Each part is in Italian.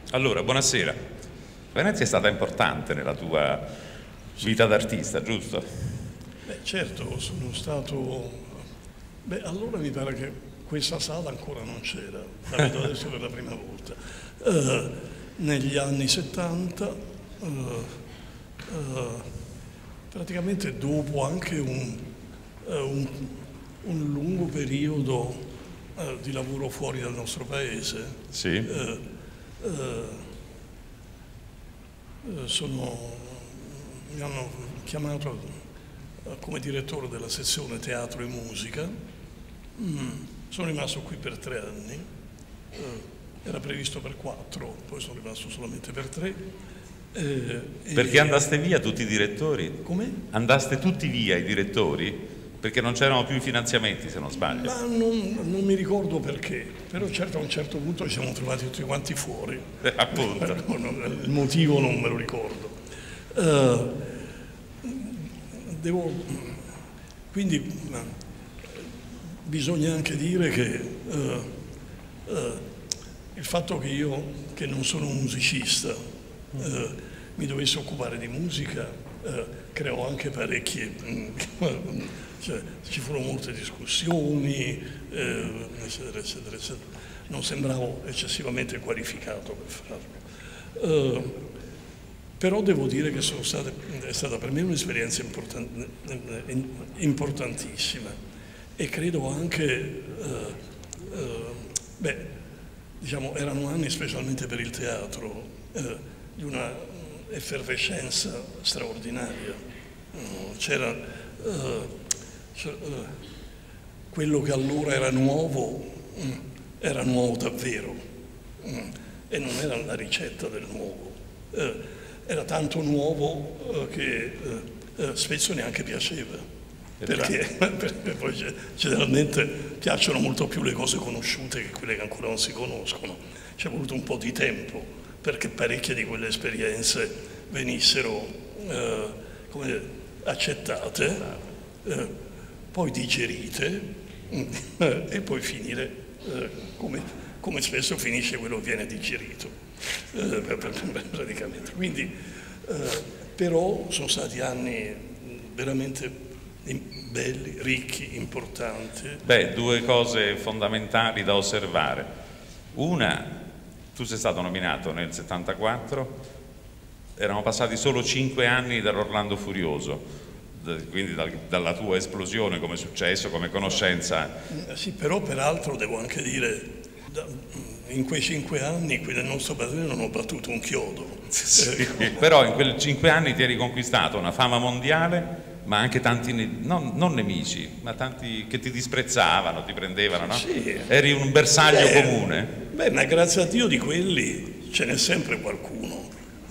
Allora, buonasera. Venezia è stata importante nella tua vita d'artista, giusto? Beh, certo, sono stato... Beh, allora mi pare che questa sala ancora non c'era, la vedo adesso per la prima volta. Negli anni 70, praticamente dopo anche un lungo periodo di lavoro fuori dal nostro paese, Sì. Mi hanno chiamato come direttore della sezione teatro e musica. Sono rimasto qui per 3 anni, era previsto per 4, poi sono rimasto solamente per 3. Perché andaste via tutti i direttori? Come? Andaste tutti via i direttori? Perché non c'erano più i finanziamenti, se non sbaglio. Ma non mi ricordo perché, però certo a un certo punto ci siamo trovati tutti quanti fuori. Appunto. Il motivo non me lo ricordo. Quindi bisogna anche dire che il fatto che io, che non sono un musicista, mi dovessi occupare di musica, creò anche parecchie... Cioè, ci furono molte discussioni, eccetera, eccetera, eccetera. Non sembravo eccessivamente qualificato per farlo. Però devo dire che è stata per me un'esperienza importantissima e credo anche, diciamo, erano anni specialmente per il teatro di una effervescenza straordinaria. C'era quello che allora era nuovo davvero e non era la ricetta del nuovo, era tanto nuovo che spesso neanche piaceva, perché poi generalmente piacciono molto più le cose conosciute che quelle che ancora non si conoscono. Ci è voluto un po' di tempo perché parecchie di quelle esperienze venissero accettate, poi digerite e poi finire come spesso finisce quello che viene digerito praticamente. Quindi, però sono stati anni veramente belli, ricchi, importanti. Beh, 2 cose fondamentali da osservare. Una, tu sei stato nominato nel 74, erano passati solo 5 anni dall'Orlando Furioso, quindi dalla tua esplosione come successo, come conoscenza. Sì, però peraltro devo anche dire, in quei 5 anni qui nel nostro paese non ho battuto un chiodo. Sì, però in quei 5 anni ti eri conquistato una fama mondiale, ma anche tanti, non nemici, ma tanti che ti disprezzavano, ti prendevano, no? Sì. Eri un bersaglio comune. Beh, ma grazie a Dio di quelli ce n'è sempre qualcuno.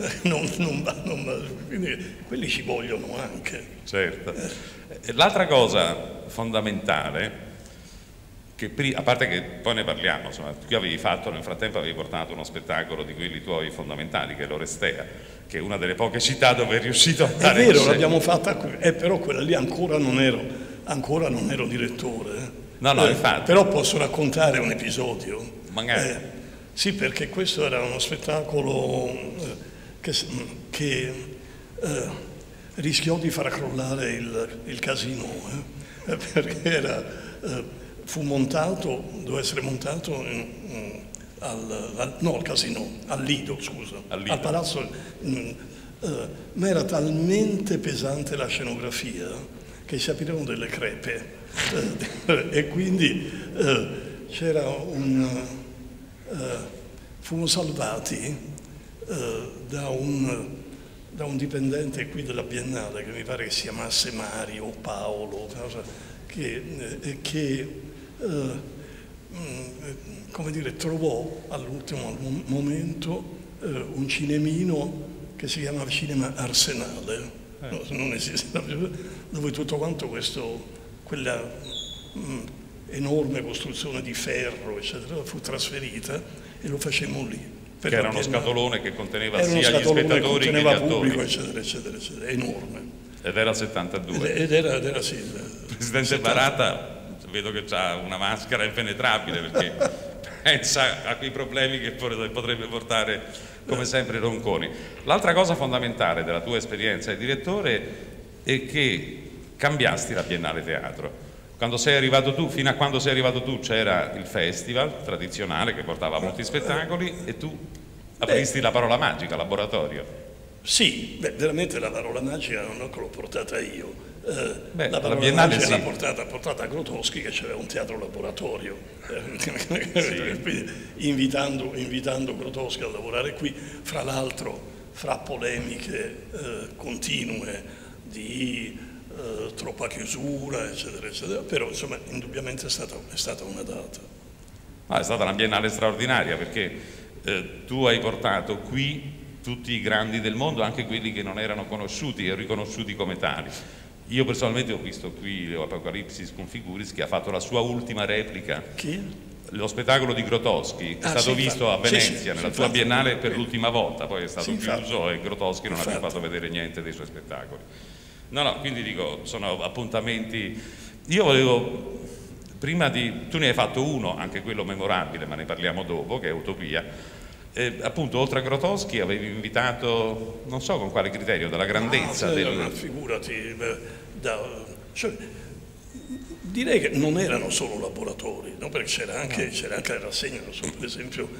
Quindi quelli ci vogliono anche. Certo. L'altra cosa fondamentale, che a parte che poi ne parliamo, insomma, tu avevi fatto, nel frattempo avevi portato uno spettacolo di quelli tuoi fondamentali, che è l'Orestea, che è una delle poche città dove è riuscito a dare. È vero, l'abbiamo fatta qui, però quella lì ancora non ero direttore. No, infatti. Però posso raccontare un episodio. Magari. Sì, perché questo era uno spettacolo che rischiò di far crollare il casino, perché doveva essere montato al casino, al Lido, scusa, al palazzo, ma era talmente pesante la scenografia che si aprirono delle crepe e quindi furono salvati da un dipendente qui della Biennale, che mi pare che si chiamasse Mario o Paolo, che come dire, trovò all'ultimo momento un cinemino che si chiamava Cinema Arsenale, non esisteva più, dove tutto quanto quella enorme costruzione di ferro, eccetera, fu trasferita e lo facemmo lì. Che era uno scatolone che conteneva sia gli spettatori che gli attori. Pubblico, eccetera, eccetera, eccetera, enorme. Ed era il 72. Ed era sì. Il presidente Barata, vedo che ha una maschera impenetrabile perché senza a quei problemi che potrebbe portare come sempre Ronconi. L'altra cosa fondamentale della tua esperienza di direttore è che cambiasti la Biennale Teatro. Quando sei arrivato tu, fino a quando sei arrivato tu, c'era il festival tradizionale che portava molti spettacoli e tu apristi la parola magica, laboratorio. Sì, veramente la parola magica non è che l'ho portata io. La parola Biennale magica sì. l'ha portata Grotowski, che c'era un teatro laboratorio, Sì. quindi invitando Grotowski a lavorare qui, fra l'altro fra polemiche continue di troppa chiusura, eccetera, eccetera, però insomma indubbiamente è stata una data. È stata una biennale straordinaria perché tu hai portato qui tutti i grandi del mondo, anche quelli che non erano conosciuti e riconosciuti come tali. Io personalmente ho visto qui Apocalipsis con Figuris, che ha fatto la sua ultima replica. Chi? Lo spettacolo di Grotowski è stato visto a Venezia nella tua biennale per l'ultima volta, poi è stato chiuso e Grotowski non ha più fatto vedere niente dei suoi spettacoli. No, quindi dico, sono appuntamenti. Io volevo, tu ne hai fatto uno, anche quello memorabile, ma ne parliamo dopo, che è Utopia. Appunto, oltre a Grotowski avevi invitato, non so con quale criterio, dalla grandezza figurati, cioè, direi che non erano solo laboratori, no? Perché c'era anche la rassegna, non so, per esempio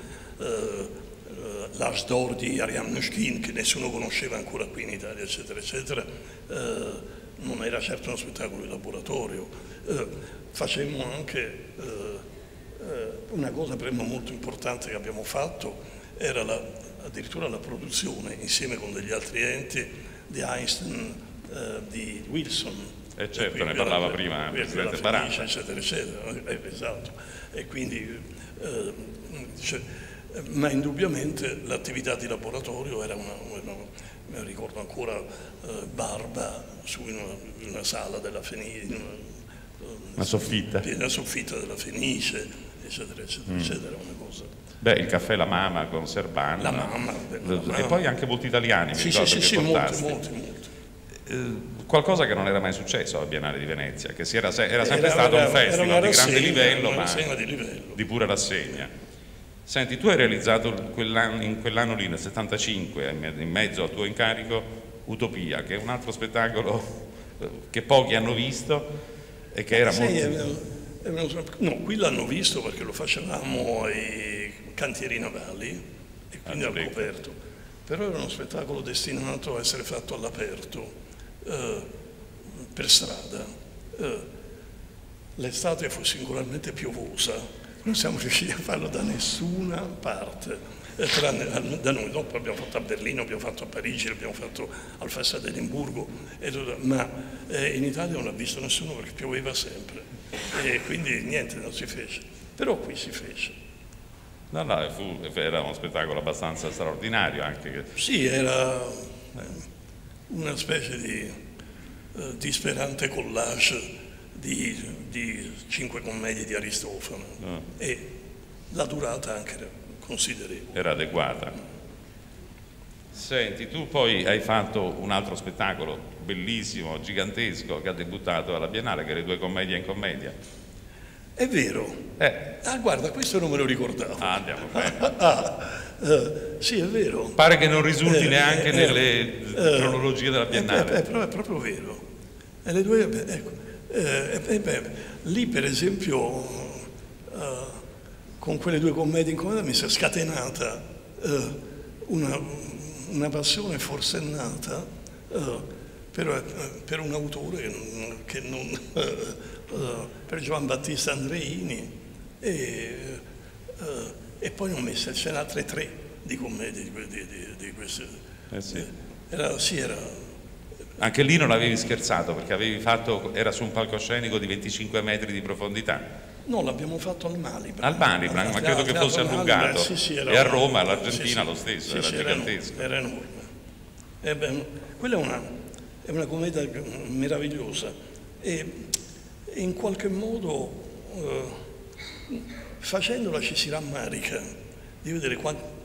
Lars Dor di Ariane Mnouchkine, che nessuno conosceva ancora qui in Italia, eccetera, eccetera, non era certo uno spettacolo di laboratorio. Facemmo anche una cosa per me molto importante che abbiamo fatto, era addirittura la produzione, insieme con degli altri enti, di Einstein, di Wilson. Certo, ne parlava prima il Presidente Barassa. Eccetera, eccetera, esatto. E quindi, ma indubbiamente l'attività di laboratorio era mi ricordo ancora Barba su una sala della Fenice, una soffitta. Piena soffitta della Fenice, eccetera, eccetera, eccetera, una cosa. Il caffè La Mama con Serban. La Mama. E poi anche molti italiani, mi ricordo che portasti. Molti. Qualcosa che non era mai successo alla Biennale di Venezia, che era sempre stato un festival di grande livello, ma di pura rassegna. Senti, tu hai realizzato in quell'anno lì, nel 75, in mezzo al tuo incarico, Utopia, che è un altro spettacolo che pochi hanno visto e che era molto... No, qui l'hanno visto perché lo facevamo ai cantieri navali e quindi al coperto, però era uno spettacolo destinato a essere fatto all'aperto, per strada. L'estate fu singolarmente piovosa, non siamo riusciti a farlo da nessuna parte, tranne da noi. Dopo abbiamo fatto a Berlino, abbiamo fatto a Parigi, l'abbiamo fatto al Festival di Edimburgo, ma in Italia non l'ha visto nessuno perché pioveva sempre e quindi niente, non si fece, però qui si fece. Era uno spettacolo abbastanza straordinario anche. Sì, era una specie di disperante collage di 5 commedie di Aristofane e la durata anche era considerevole. Era adeguata. Senti, tu poi hai fatto un altro spettacolo bellissimo, gigantesco, che ha debuttato alla Biennale, che è Le due commedie in commedia. È vero. Guarda, questo non me lo ricordavo. Andiamo bene. Sì, è vero. Pare che non risulti neanche nelle cronologie della Biennale. Però è proprio vero. E le due, lì per esempio, con quelle due commedie in commedia mi si è scatenata una passione forsennata per un autore per Giovan Battista Andreini e poi ne ho messe, ce n'è altre 3 di commedie di queste. Sì. Era anche lì non avevi scherzato perché era su un palcoscenico di 25 metri di profondità. No, l'abbiamo fatto al Malibran. Al Malibran, ma credo che fosse allungato. E a Roma, all'Argentina lo stesso, era gigantesco. Era enorme. Quella è una commedia meravigliosa e in qualche modo facendola ci si rammarica di vedere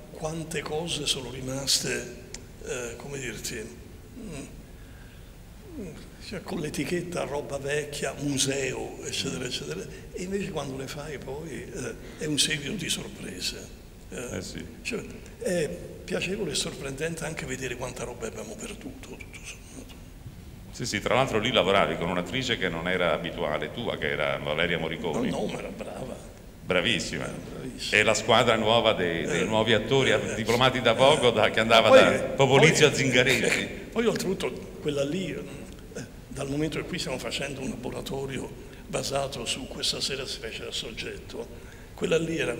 quante cose sono rimaste, come dirti, cioè, con l'etichetta roba vecchia, museo, eccetera, eccetera, e invece quando le fai poi è un seguito di sorprese. Sì. Cioè, è piacevole e sorprendente anche vedere quanta roba abbiamo perduto, tutto sommato. Sì, sì, tra l'altro lì lavoravi con un'attrice che non era abituale tua, che era Valeria Moriconi. No, ma era brava. Bravissima. Bravissima. E la squadra nuova dei nuovi attori diplomati da poco, che andava poi, da Popolizio a Zingaretti. Poi oltretutto quella lì, dal momento che qui stiamo facendo un laboratorio basato su Questa sera si fece da Soggetto, quella lì era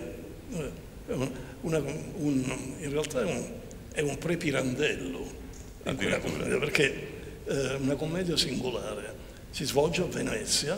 in realtà è un prepirandello in quella commedia, perché una commedia singolare, si svolge a Venezia,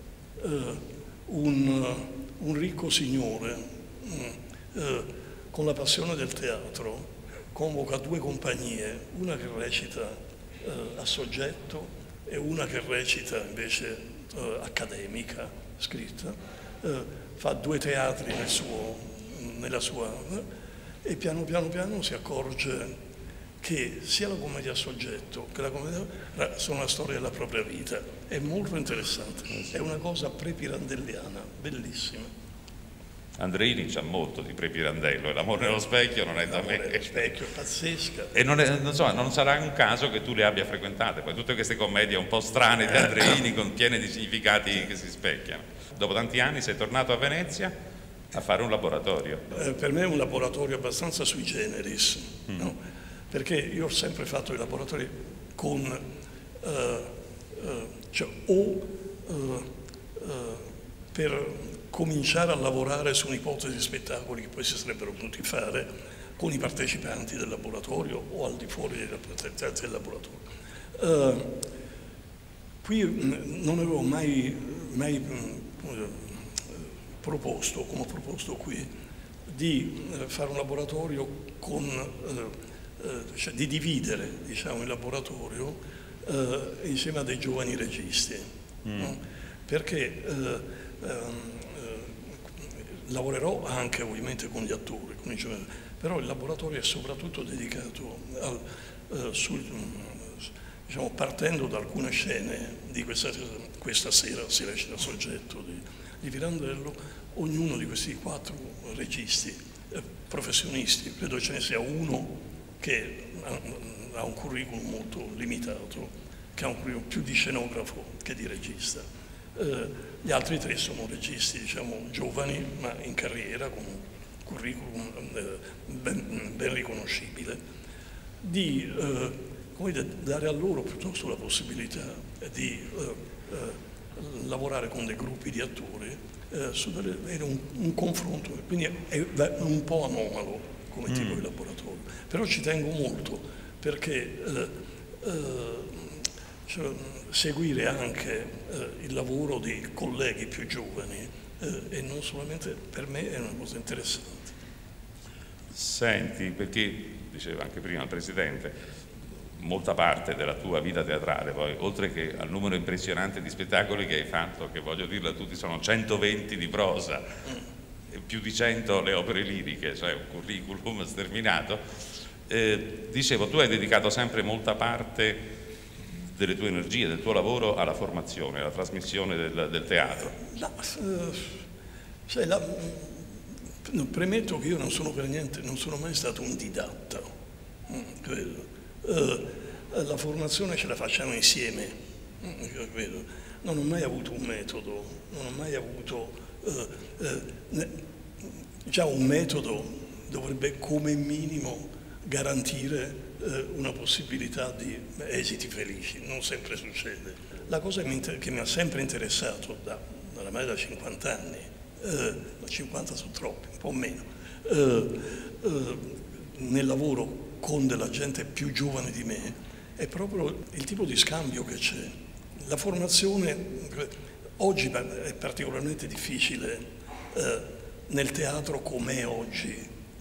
un ricco signore con la passione del teatro convoca due compagnie, una che recita a Soggetto e una che recita invece accademica, scritta, fa due teatri nella sua e piano piano si accorge che sia la commedia a Soggetto che la commedia sono la storia della propria vita. È molto interessante, è una cosa prepirandelliana, bellissima. Andreini c'ha molto di prepirandello, e L'amore nello specchio non è da me. L'amore nello specchio è pazzesca. E non sarà un caso che tu le abbia frequentate, poi tutte queste commedie un po' strane di Andreini, con piene di significati che si specchiano. Dopo tanti anni sei tornato a Venezia a fare un laboratorio. Per me è un laboratorio abbastanza sui generis, no? Perché io ho sempre fatto i laboratori con per cominciare a lavorare su un'ipotesi di spettacoli che poi si sarebbero potuti fare con i partecipanti del laboratorio o al di fuori dei partecipanti del laboratorio. Qui non avevo mai proposto, come ho proposto qui, di fare un laboratorio cioè di dividere, diciamo, il laboratorio insieme a dei giovani registi, no? Perché lavorerò anche ovviamente con gli attori, con i giovani, però il laboratorio è soprattutto dedicato diciamo, partendo da alcune scene di questa sera si recita Soggetto di Pirandello, ognuno di questi 4 registi professionisti, credo ce ne sia uno che ha un curriculum molto limitato, che ha un curriculum più di scenografo che di regista. Gli altri 3 sono registi, diciamo, giovani, ma in carriera, con un curriculum ben riconoscibile, di dare a loro piuttosto la possibilità di lavorare con dei gruppi di attori, avere un confronto, quindi è un po' anomalo come tipo di laboratorio, però ci tengo molto perché cioè, seguire anche il lavoro di colleghi più giovani e non solamente per me è una cosa interessante. Senti, perché diceva anche prima il Presidente, molta parte della tua vita teatrale, poi oltre che al numero impressionante di spettacoli che hai fatto, che voglio dirlo a tutti, sono 120 di prosa, più di 100 le opere liriche, cioè un curriculum sterminato. Dicevo, tu hai dedicato sempre molta parte delle tue energie, del tuo lavoro alla formazione, alla trasmissione del teatro. Premetto che io non sono per niente, non sono mai stato un didatta, credo. La formazione ce la facciamo insieme, credo. Non ho mai avuto un metodo, non ho mai avuto già un metodo dovrebbe come minimo garantire una possibilità di esiti felici, non sempre succede. La cosa che mi ha sempre interessato oramai da 50 anni, 50 sono troppi, un po' meno, nel lavoro con della gente più giovane di me, è proprio il tipo di scambio che c'è. La formazione oggi è particolarmente difficile nel teatro com'è oggi,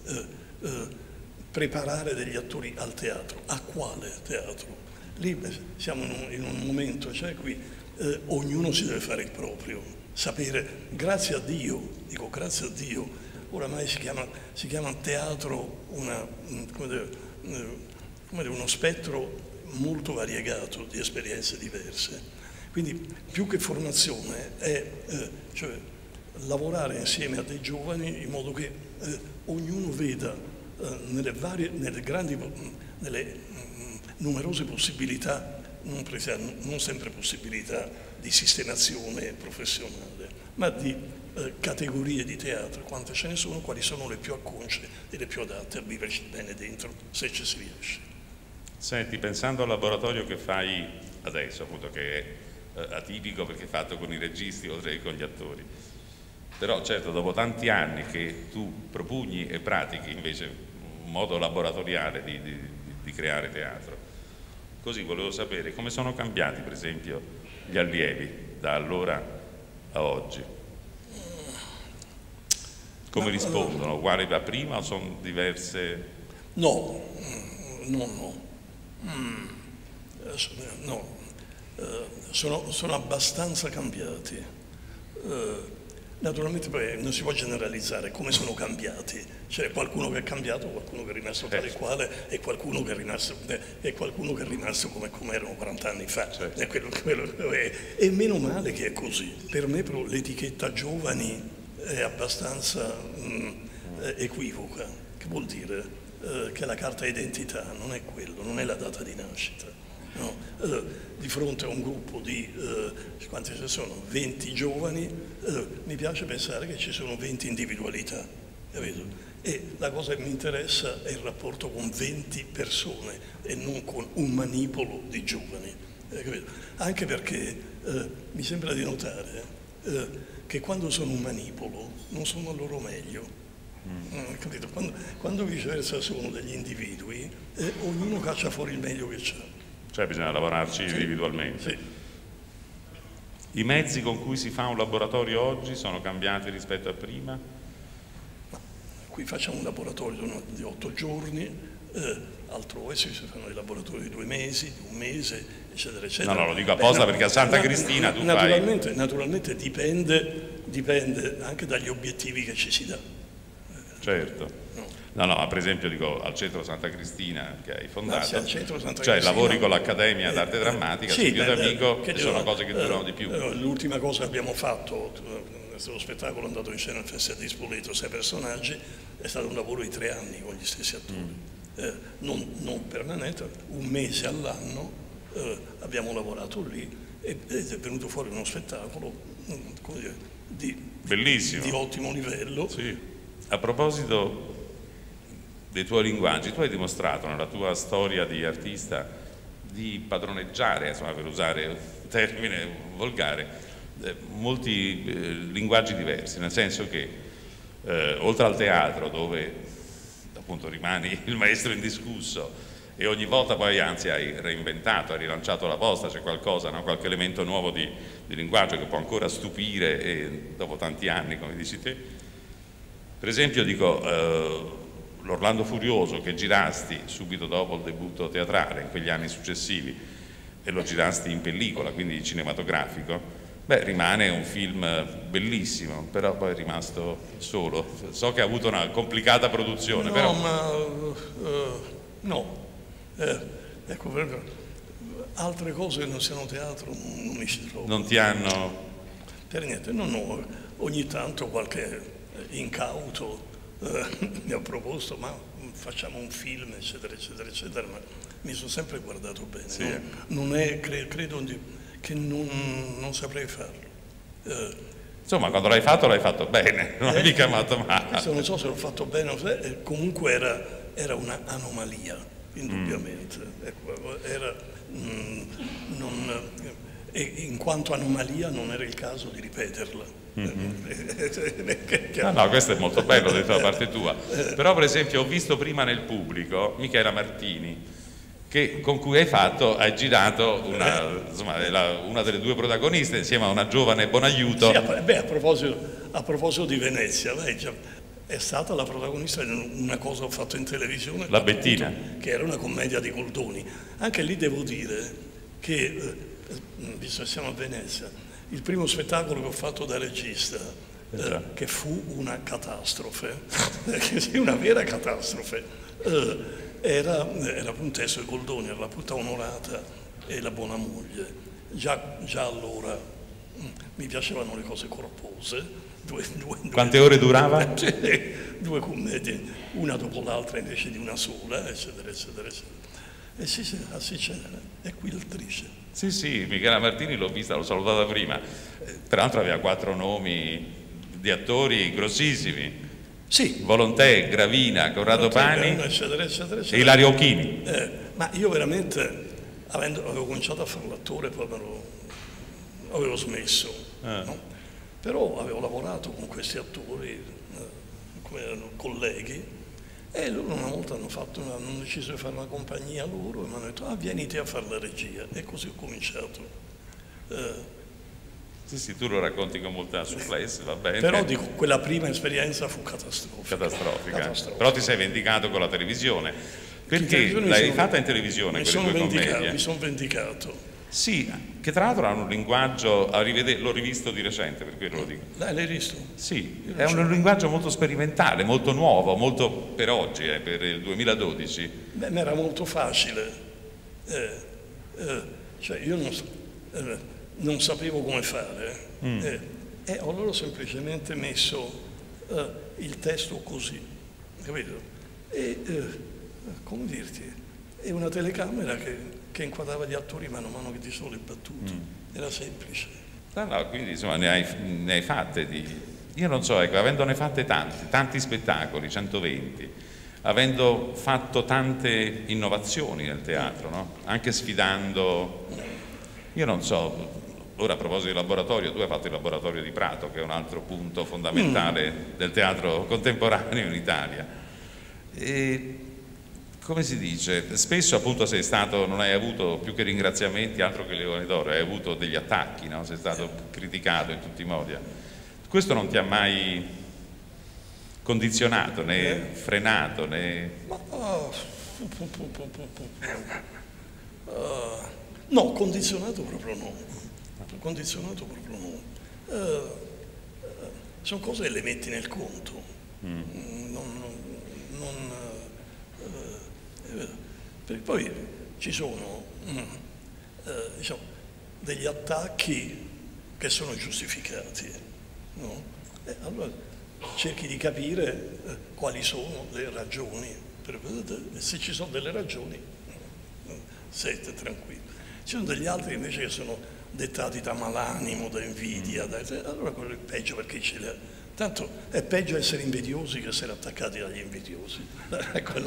preparare degli attori al teatro. A quale teatro? Lì siamo in un momento, cioè qui ognuno si deve fare il proprio, sapere, grazie a Dio, dico grazie a Dio, oramai si chiama teatro uno spettro molto variegato di esperienze diverse. Quindi più che formazione è cioè, lavorare insieme a dei giovani in modo che ognuno veda nelle numerose possibilità, non sempre possibilità di sistemazione professionale, ma di categorie di teatro, quante ce ne sono, quali sono le più acconce e le più adatte a viverci bene dentro, se ci si riesce. Senti, pensando al laboratorio che fai adesso, appunto, che è atipico perché è fatto con i registi oltre che con gli attori, però certo dopo tanti anni che tu propugni e pratichi invece un modo laboratoriale di creare teatro, così volevo sapere come sono cambiati per esempio gli allievi da allora a oggi. Come rispondono? Uguali da prima o sono diverse? No. Sono abbastanza cambiati. Naturalmente poi non si può generalizzare come sono cambiati. C'è qualcuno che è cambiato, qualcuno che è rimasto tale quale e qualcuno che è rimasto come erano 40 anni fa. Certo. E meno male che è così. Per me però l'etichetta giovani è abbastanza equivoca. Che vuol dire? Che la carta d'identità non è quello, non è la data di nascita. No? Di fronte a un gruppo di quanti ci sono? 20 giovani, mi piace pensare che ci sono 20 individualità, capito? E la cosa che mi interessa è il rapporto con 20 persone e non con un manipolo di giovani, capito? Anche perché mi sembra di notare che quando sono un manipolo non sono al loro meglio. Capito? Quando viceversa sono degli individui, ognuno caccia fuori il meglio che c'ha. Cioè bisogna lavorarci individualmente. Sì. I mezzi con cui si fa un laboratorio oggi sono cambiati rispetto a prima? Qui facciamo un laboratorio di 8 giorni, altrove si fanno dei laboratori di 2 mesi, di 1 mese, eccetera, eccetera. No, lo dico apposta perché a Santa Cristina tu fai... Naturalmente dipende anche dagli obiettivi che ci si dà. Certo. No, per esempio dico al Centro Santa Cristina che hai fondato, cioè lavori con l'Accademia d'Arte Drammatica, Silvio D'Amico, che sono cose che durano di più. L'ultima cosa che abbiamo fatto, lo spettacolo è andato in scena al Festival di Spoleto, 6 personaggi, è stato un lavoro di 3 anni con gli stessi attori, non permanente, 1 mese all'anno abbiamo lavorato lì ed è venuto fuori uno spettacolo bellissimo, di ottimo livello. Sì. A proposito dei tuoi linguaggi, tu hai dimostrato nella tua storia di artista di padroneggiare, insomma, per usare un termine volgare, molti linguaggi diversi, nel senso che oltre al teatro dove appunto rimani il maestro indiscusso e ogni volta poi anzi hai reinventato, hai rilanciato la posta, c'è qualcosa, no? Qualche elemento nuovo di linguaggio che può ancora stupire e dopo tanti anni, come dici te. Per esempio dico l'Orlando Furioso che girasti subito dopo il debutto teatrale in quegli anni successivi e lo girasti in pellicola, quindi cinematografico, beh, rimane un film bellissimo, però poi è rimasto solo. So che ha avuto una complicata produzione, però... ecco, altre cose che non siano teatro non mi ci trovo. Non ti hanno... Per niente, no, ogni tanto qualche incauto mi ha proposto, ma facciamo un film, eccetera, eccetera, eccetera, ma mi sono sempre guardato bene. Sì. Non è, credo che non saprei farlo. Insomma, quando l'hai fatto bene, non è mica fatto male. Non so se l'ho fatto bene o se comunque era un'anomalia, indubbiamente. E in quanto anomalia non era il caso di ripeterla. No, questo è molto bello detto da parte tua. Però per esempio ho visto prima nel pubblico Michela Martini, con cui hai girato una delle 2 protagoniste insieme a una giovane Bonaiuto. Sì, a proposito di Venezia, lei è stata la protagonista di una cosa che ho fatto in televisione, La Bettina, che era una commedia di Goldoni. Anche lì devo dire che, visto che siamo a Venezia, il primo spettacolo che ho fatto da regista, che fu una catastrofe, una vera catastrofe, era un testo di Goldoni, era La puttà onorata e La buona moglie. Già allora mi piacevano le cose corpose. Quante ore durava? Due commedie, una dopo l'altra invece di una sola, eccetera, eccetera, eccetera. E sì, c'era, è qui l'attrice. Sì, sì, Michela Martini l'ho vista, l'ho salutata prima. Peraltro aveva 4 nomi di attori grossissimi. Sì. Volontè, Gravina, Corrado Pani, eccetera, eccetera, eccetera. E Ilario Occhini. Ma io veramente, avevo cominciato a fare l'attore, poi avevo smesso, no? Però avevo lavorato con questi attori, come erano colleghi, e loro una volta hanno deciso di fare una compagnia loro e mi hanno detto vieni te a fare la regia, e così ho cominciato. Sì, tu lo racconti con molta souplesse, va bene. Però dico, quella prima esperienza fu catastrofica. Però ti sei vendicato con la televisione, perché l'hai fatta in televisione quelle tue commedie. Mi sono vendicato. Sì, che tra l'altro hanno un linguaggio, l'ho rivisto di recente, per quello lo dico. L'hai visto? Sì, è un linguaggio molto sperimentale, molto nuovo, molto per oggi, per il 2012. Beh, mi era molto facile. Cioè io non sapevo come fare. E ho loro semplicemente messo il testo così, capito? E, come dirti, è una telecamera che inquadrava gli attori mano a mano che dicevano le battute. Era semplice. No, quindi insomma ne hai fatte io non so, ecco, avendone fatte tanti spettacoli, 120, avendo fatto tante innovazioni nel teatro, no? Anche sfidando, io non so, ora a proposito di laboratorio, tu hai fatto il laboratorio di Prato, che è un altro punto fondamentale del teatro contemporaneo in Italia. E come si dice, spesso appunto non hai avuto più che ringraziamenti, altro che Leone d'Oro, hai avuto degli attacchi, no? Sei stato criticato in tutti i modi. Questo non ti ha mai condizionato, né frenato, né... No, condizionato proprio no. Condizionato proprio no. Sono cose che le metti nel conto. Perché poi ci sono diciamo, degli attacchi che sono giustificati, no? Allora cerchi di capire quali sono le ragioni, se ci sono delle ragioni siete tranquilli. Ci sono degli altri invece che sono dettati da malanimo, da invidia, allora quello è peggio, perché tanto è peggio essere invidiosi che essere attaccati dagli invidiosi. Ecco,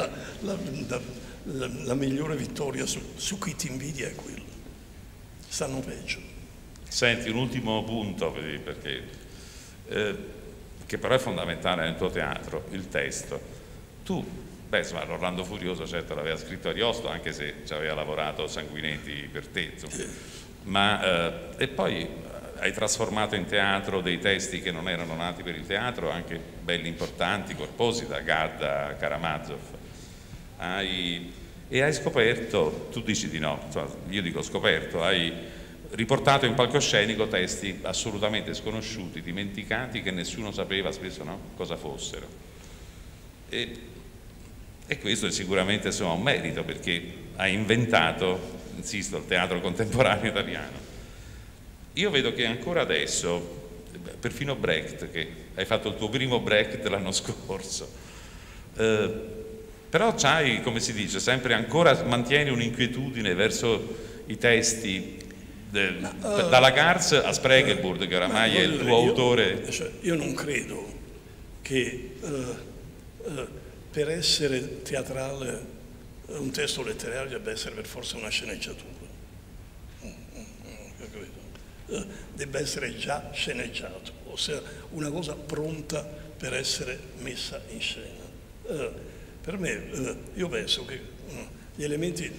la migliore vittoria su chi ti invidia è quello. Stanno peggio. Senti, un ultimo punto, perché che però è fondamentale nel tuo teatro, il testo. Tu, insomma, l'Orlando Furioso certo l'aveva scritto Ariosto, anche se ci aveva lavorato Sanguinetti per te, ma e poi hai trasformato in teatro dei testi che non erano nati per il teatro, anche belli, importanti, corposi, da Gadda a Karamazov. E hai scoperto, tu dici di no, insomma, io dico scoperto, hai riportato in palcoscenico testi assolutamente sconosciuti, dimenticati, che nessuno sapeva spesso, no? Cosa fossero. E questo è sicuramente, insomma, un merito, perché hai inventato, insisto, il teatro contemporaneo italiano. Io vedo che ancora adesso, perfino Brecht, che hai fatto il tuo primo Brecht l'anno scorso, però c'hai, come si dice, sempre ancora mantieni un'inquietudine verso i testi, dalla Garz a Spregelburg, che oramai è il tuo autore. Io non credo che per essere teatrale un testo letterario debba essere per forza una sceneggiatura. Debba essere già sceneggiato, ossia una cosa pronta per essere messa in scena. Per me, io penso che gli elementi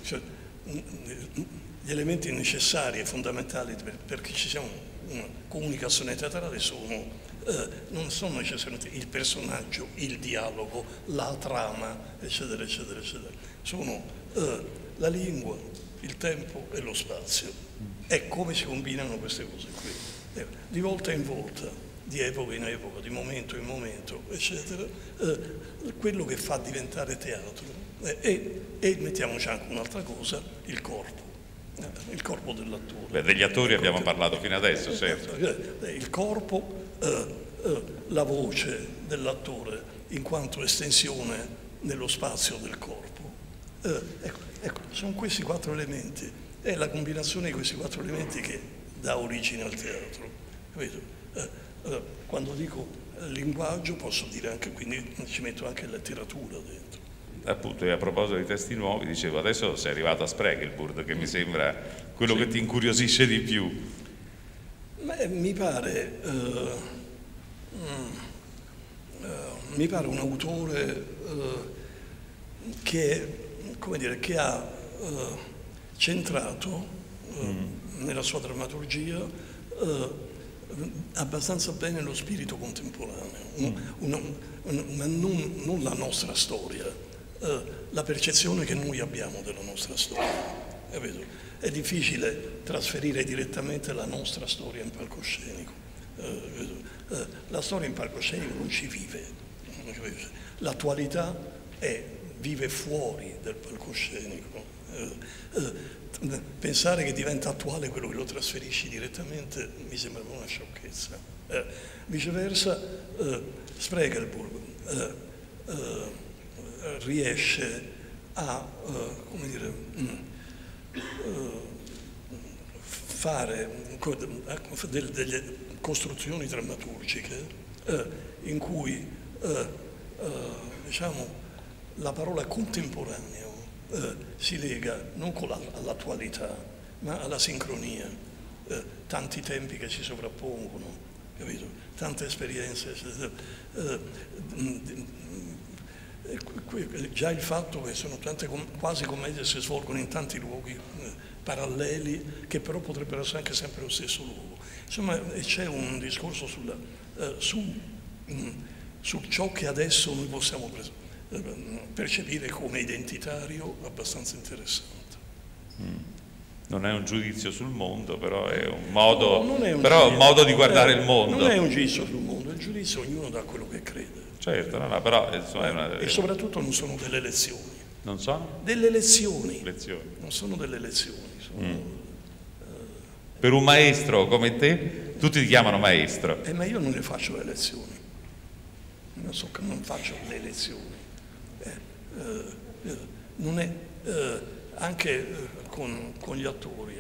necessari e fondamentali perché ci sia una comunicazione teatrale non sono necessariamente il personaggio, il dialogo, la trama, eccetera, eccetera, eccetera. Sono la lingua, il tempo e lo spazio. È come si combinano queste cose qui. Di volta in volta di epoca in epoca, di momento in momento, eccetera, quello che fa diventare teatro. E mettiamoci anche un'altra cosa, il corpo dell'attore. Beh, degli attori abbiamo parlato fino adesso, certo. Il corpo, la voce dell'attore in quanto estensione nello spazio del corpo. Ecco, sono questi 4 elementi, è la combinazione di questi 4 elementi che dà origine al teatro. Capito? Quando dico linguaggio posso dire anche, quindi ci metto anche letteratura dentro. Appunto, e a proposito di testi nuovi, dicevo, adesso sei arrivato a Spregelburg, che mi sembra quello che ti incuriosisce di più. Mi pare un autore che ha centrato nella sua drammaturgia abbastanza bene lo spirito contemporaneo, ma non la nostra storia, la percezione che noi abbiamo della nostra storia. È difficile trasferire direttamente la nostra storia in palcoscenico. La storia in palcoscenico non ci vive. L'attualità vive fuori del palcoscenico. Pensare che diventa attuale quello che lo trasferisci direttamente mi sembra una sciocchezza. Viceversa, Spregelburg riesce a fare delle costruzioni drammaturgiche in cui diciamo, la parola contemporaneo si lega non all'attualità ma alla sincronia, tanti tempi che si sovrappongono, capito? Tante esperienze, già il fatto che sono tante quasi commedie che si svolgono in tanti luoghi paralleli che però potrebbero essere anche sempre lo stesso luogo. Insomma, c'è un discorso su ciò che adesso noi possiamo percepire come identitario abbastanza interessante. Non è un giudizio sul mondo, però è un modo, un modo di guardare il mondo. Non è un giudizio sul mondo, è un giudizio ognuno da quello che crede. Certo, però insomma, e soprattutto non sono delle lezioni. Non sono? Delle lezioni. Non sono delle lezioni. Per un maestro come te, tutti ti chiamano maestro. Ma io non ne faccio le lezioni. Non faccio le lezioni. Non è anche con gli attori.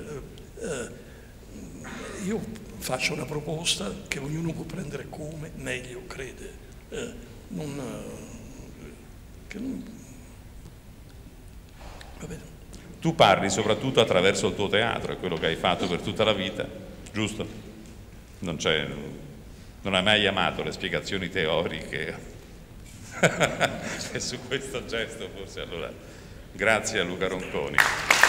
Io faccio una proposta che ognuno può prendere come meglio crede. Tu parli soprattutto attraverso il tuo teatro, è quello che hai fatto per tutta la vita, giusto? Non hai mai amato le spiegazioni teoriche e su questo gesto forse allora grazie a Luca Ronconi.